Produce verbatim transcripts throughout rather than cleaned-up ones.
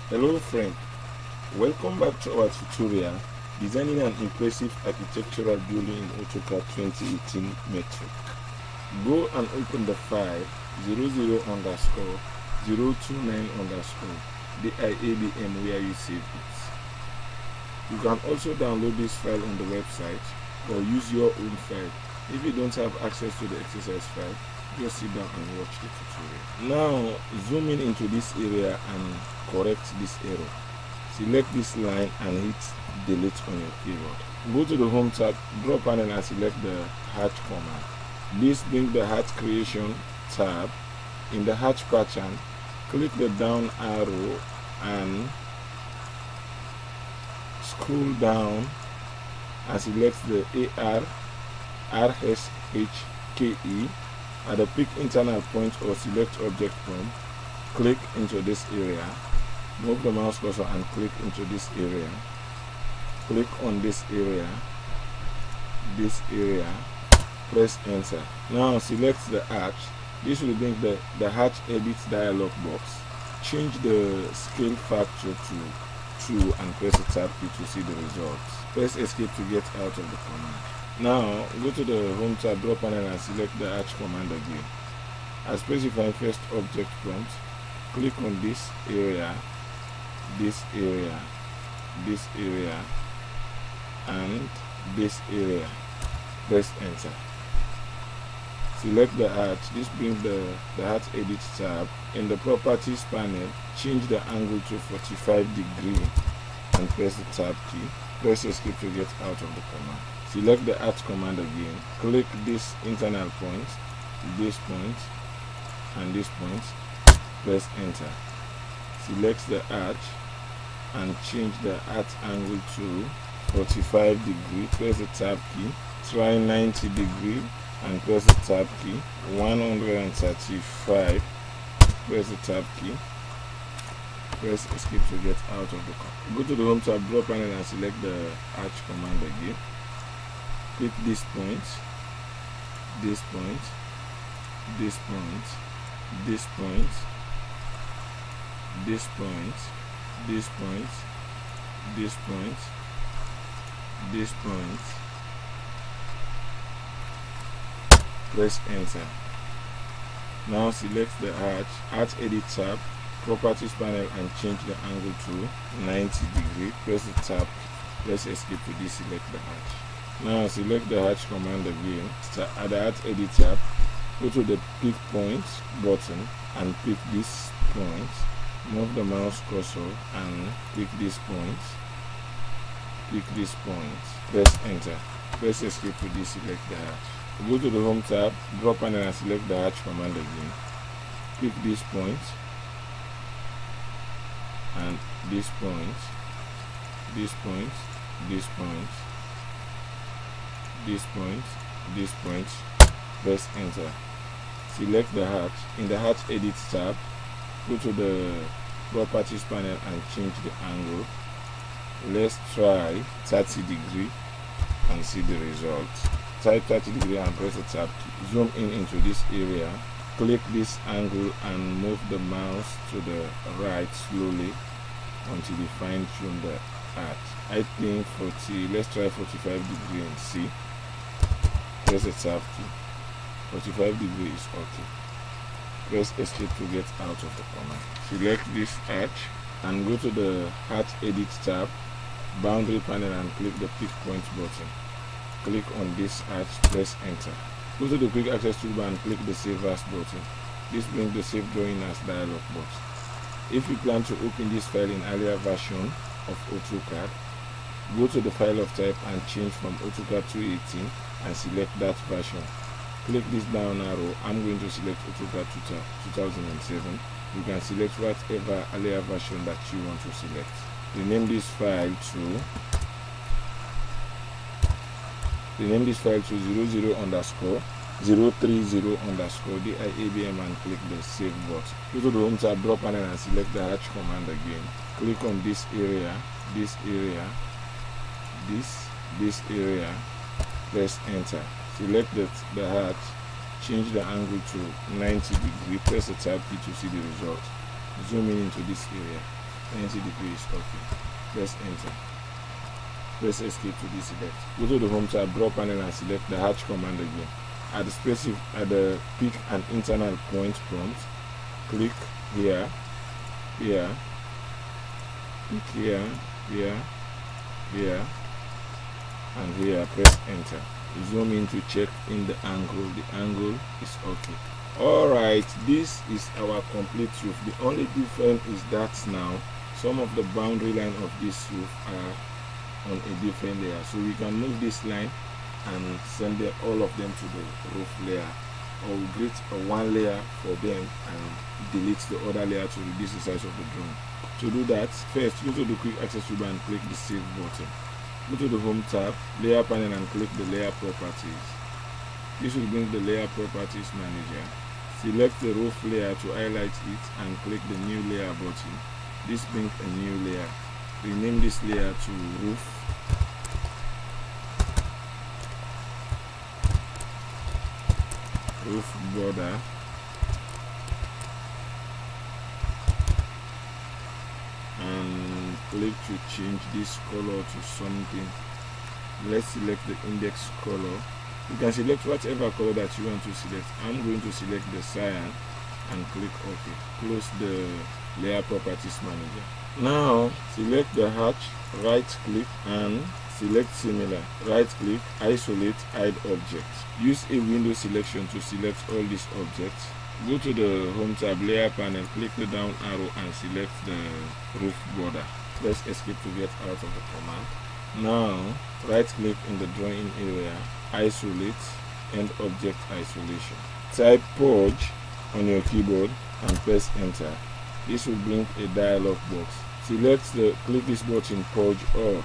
Hello friend, welcome back to our tutorial designing an impressive architectural building in AutoCAD twenty eighteen metric. Go and open the file zero zero underscore zero two nine underscore D I A B M where you save it. You can also download this file on the website or use your own file. If you don't have access to the exercise file, just sit down and watch the tutorial. Now zoom in into this area and correct this error. Select this line and hit delete on your keyboard. Go to the home tab, draw panel and select the hatch command. This brings the hatch creation tab. In the hatch pattern, click the down arrow and scroll down and select the A R R S H K E at the pick internal point or select object point. Click into this area, move the mouse cursor and click into this area, click on this area, this area, press enter. Now select the hatch. This will bring the, the hatch edit dialog box. Change the scale factor to two and press the tab key to see the results. Press escape to get out of the command. Now go to the home tab, draw panel and select the hatch command again. As specified first object prompt, click on this area, this area, this area and this area. Press enter. Select the hatch. This brings the, the hatch edit tab. In the properties panel, change the angle to forty-five degree and press the tab key. Press escape to get out of the command. Select the hatch command again. Click this internal point, this point and this point. Press enter. Select the hatch and change the hatch angle to forty-five degree. Press the tab key. Try ninety degree and press the tab key. one hundred thirty-five. Press the tab key. Press escape to get out of the command. Go to the home tab, draw panel and select the hatch command again. Click this point, this point, this point, this point, this point, this point, this point, this point. Press enter. Now select the hatch, hatch edit tab, properties panel and change the angle to ninety degree. Press the tab, press escape to deselect the hatch. Now select the hatch command again. At the hatch edit tab, go to the pick point button and pick this point. Move the mouse cursor and pick this point. Pick this point. Press enter. Press escape to deselect the hatch. Go to the home tab, draw panel and select the hatch command again. Pick this point and this point, this point, this point, this point, this point. Press enter. Select the hatch. In the hatch edit tab, go to the properties panel and change the angle. Let's try thirty degree and see the results. Type thirty degree and press the tab key. Zoom in into this area. Click this angle and move the mouse to the right slowly until you fine tune the hatch. I think forty. Let's try forty-five degree and see. Press the tab key. forty-five degree is okay. Press escape to get out of the command. Select this hatch and go to the hatch edit tab, boundary panel and click the pick point button. Click on this hatch, press enter. Go to the quick access toolbar and click the save as button. This brings the save drawing as dialog box. If you plan to open this file in earlier version of AutoCAD, go to the file of type and change from AutoCAD two eighteen and select that version. Click this down arrow. I'm going to select AutoCAD two thousand seven. You can select whatever earlier version that you want to select. Rename this file to rename this file to zero zero underscore zero three zero underscore D I A B M and click the save button. Go to the home tab, draw panel and select the hatch command again. Click on this area, this area, this, this area. Press enter. Select the, the hatch, change the angle to ninety degree. Press the tab key to see the result. Zoom in into this area. ninety degrees. Okay, press enter. Press escape to deselect. Go to the home tab, draw panel, and select the hatch command again. At the space at the pick an internal point prompt, click here, here, click here, here, here, and here. Press enter. Zoom in to check in the angle. The angle is okay. Alright, this is our complete roof. The only difference is that now some of the boundary line of this roof are on a different layer, so we can move this line and send them, all of them to the roof layer, or we'll create a one layer for them and delete the other layer to reduce the size of the drone. To do that, first go to the quick access toolbar and click the save button. Go to the home tab, layer panel, and click the layer properties. This will bring the layer properties manager. Select the roof layer to highlight it and click the new layer button. This brings a new layer. Rename this layer to roof. Roof border. And click to change this color to something. Let's select the index color. You can select whatever color that you want to select. I'm going to select the cyan and click OK. Close the layer properties manager. Now select the hatch, right click and select similar. Right click, isolate, hide object. Use a window selection to select all these objects. Go to the home tab, layer panel, click the down arrow and select the roof border. Press escape to get out of the command. Now right click in the drawing area, isolate, end object isolation. Type purge on your keyboard and press enter. This will bring a dialog box. Select the click this button, purge all.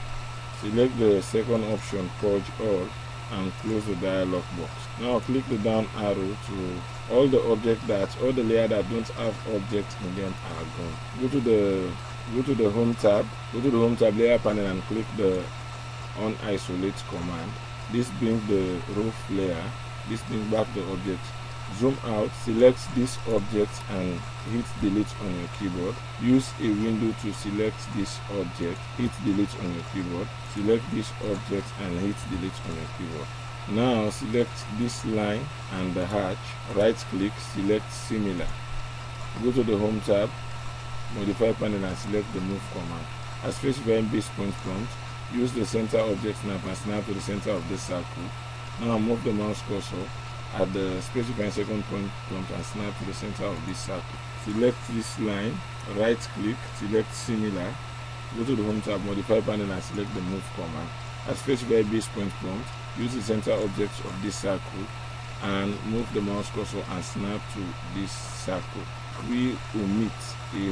Select the second option, purge all, and close the dialog box. Now click the down arrow to all the objects that all the layer that don't have objects in them are gone. Go to the go to the home tab, go to the home tab, layer panel, and click the unisolate command. This brings the roof layer. This brings back the object. Zoom out, select this object and hit delete on your keyboard. Use a window to select this object, hit delete on your keyboard. Select this object and hit delete on your keyboard. Now select this line and the hatch, right click, select similar. Go to the home tab, modify panel, and select the move command. As specified base point prompt, use the center object snap and snap to the center of this circle. Now move the mouse cursor at the specified second point prompt and snap to the center of this circle. Select this line, right click, select similar. Go to the home tab, modify panel, and select the move command. As specified base point prompt, use the center object of this circle and move the mouse cursor and snap to this circle. We omit a,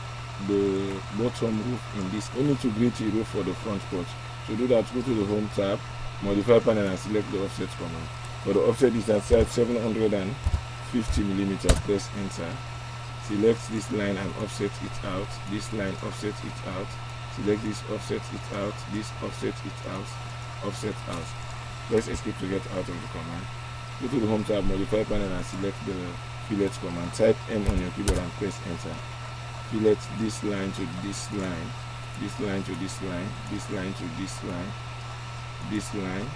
the bottom roof in this. We need to create a roof for the front porch. To do that, go to the home tab, modify panel, and select the offset command. For the offset distance at seven hundred fifty millimeters, press enter. Select this line and offset it out. This line, offset it out. Select this, offset it out. This, offset it out. Offset out. Press escape to get out of the command. Go to the home tab, modify panel, and select the fillet command. Type M on your keyboard and press enter. Fillet this line to this line, this line to this line, this line to this line, this line,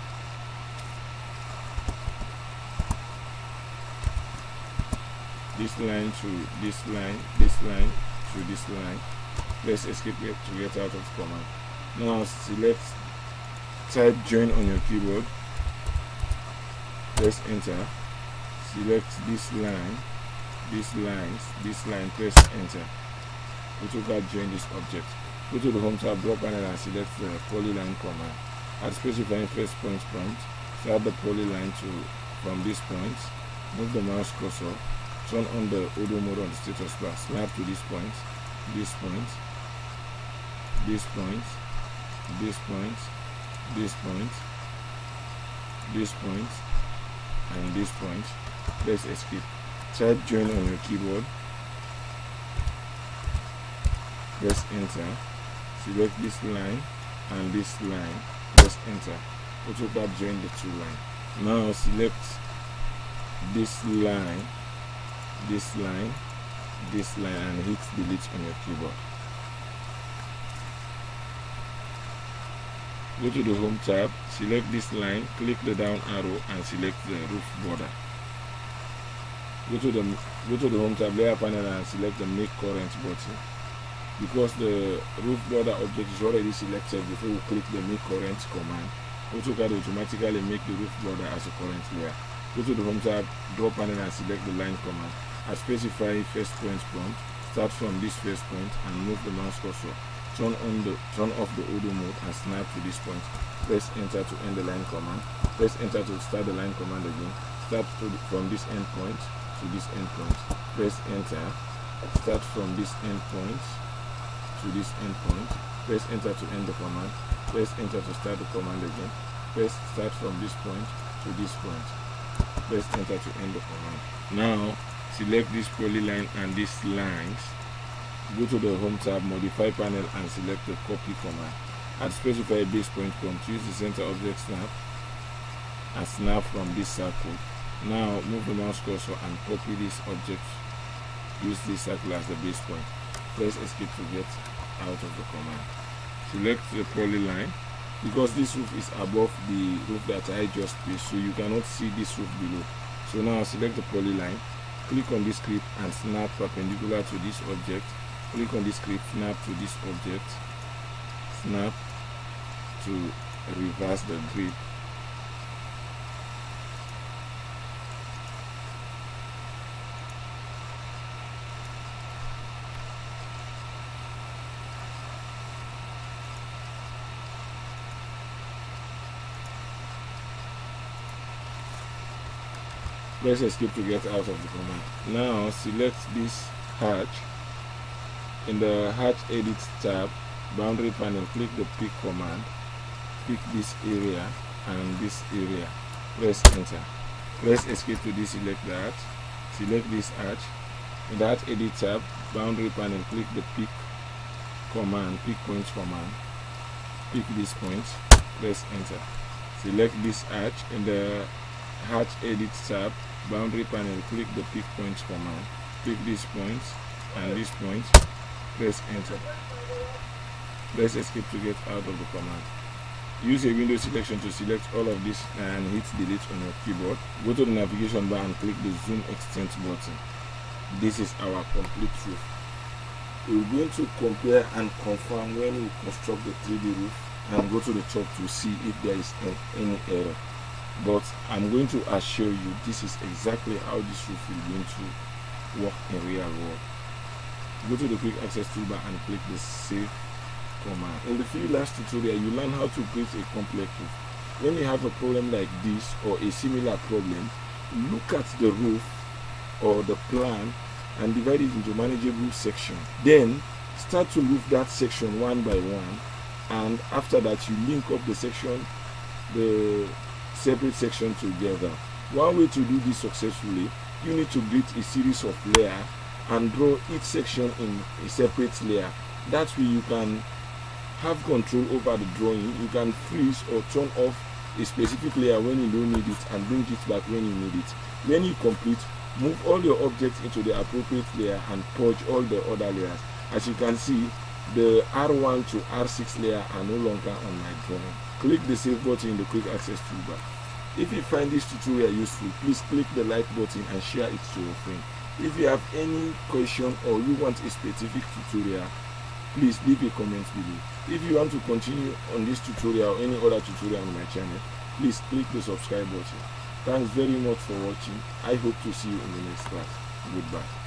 this line to this line, this line to this line. Press escape to get out of the command. Now select, type join on your keyboard, press enter. Select this line, these lines, this line, press enter. It will not join this object. Go to the home tab, draw panel, and select the polyline command. At specifying first point prompt, start the polyline to from this point. Move the mouse cursor, turn on the auto mode on the status bar, snap to this point, this point, this point, this point, this point, this point, and this point. Press escape. Type join on your keyboard. Press enter. Select this line and this line. Press enter. AutoCAD join the two lines. Now select this line, this line, this line, and hit delete on your keyboard. Go to the Home tab, select this line, click the down arrow and select the roof border. Go to the go to the Home tab, layer panel, and select the Make Current button. Because the roof border object is already selected before we click the Make Current command, AutoCAD automatically make the roof border as a current layer. Go to the Home tab, draw panel, and select the line command. I specify first point prompt. Start from this first point and move the mouse cursor. Turn on the turn off the auto mode and snap to this point. Press enter to end the line command. Press enter to start the line command again. Start to the, from this end point to this end point. Press enter. Start from this end point to this end point. Press enter to end the command. Press enter to start the command again. Press start from this point to this point. Press enter to end the command. Now select this polyline and these lines. Go to the Home tab, modify panel, and select the copy command. Add specify base point prompt. Use the center object snap and snap from this circle. Now move the mouse cursor and copy this object. Use this circle as the base point. Press escape to get out of the command. Select the polyline. Because this roof is above the roof that I just placed, so you cannot see this roof below. So now select the polyline. Click on this grip and snap perpendicular to this object. Click on this grip, snap to this object, snap to reverse the grip. Press escape to get out of the command. Now select this hatch. In the hatch edit tab, boundary panel, click the pick command. Pick this area and this area. Press enter. Press escape to deselect the hatch. Select this hatch. In the hatch edit tab, boundary panel, click the pick command, pick points command. Pick this point. Press enter. Select this hatch. In the hatch edit tab, boundary panel, click the pick points command. Pick this point and this point. Press enter. Press escape to get out of the command. Use a window selection to select all of this and hit delete on your keyboard. Go to the navigation bar and click the zoom extent button. This is our complete roof. We're going to compare and confirm when we construct the three D roof and go to the top to see if there is any error. But I'm going to assure you this is exactly how this roof is going to work in real world. Go to the quick access toolbar and click the save command. In the very last tutorial, you learn how to create a complex roof. When you have a problem like this or a similar problem, look at the roof or the plan and divide it into manageable sections. Then start to roof that section one by one, and after that you link up the section, the separate section together. One way to do this successfully, you need to create a series of layers and draw each section in a separate layer. That way you can have control over the drawing. You can freeze or turn off a specific layer when you don't need it and bring it back when you need it. When you complete, move all your objects into the appropriate layer and purge all the other layers. As you can see, the R one to R six layer are no longer on my drawing. Click the save button in the quick access toolbar. If you find this tutorial useful, please click the like button and share it to your friend. If you have any question or you want a specific tutorial, please leave a comment below. If you want to continue on this tutorial or any other tutorial on my channel, please click the subscribe button. Thanks very much for watching. I hope to see you in the next class. Goodbye.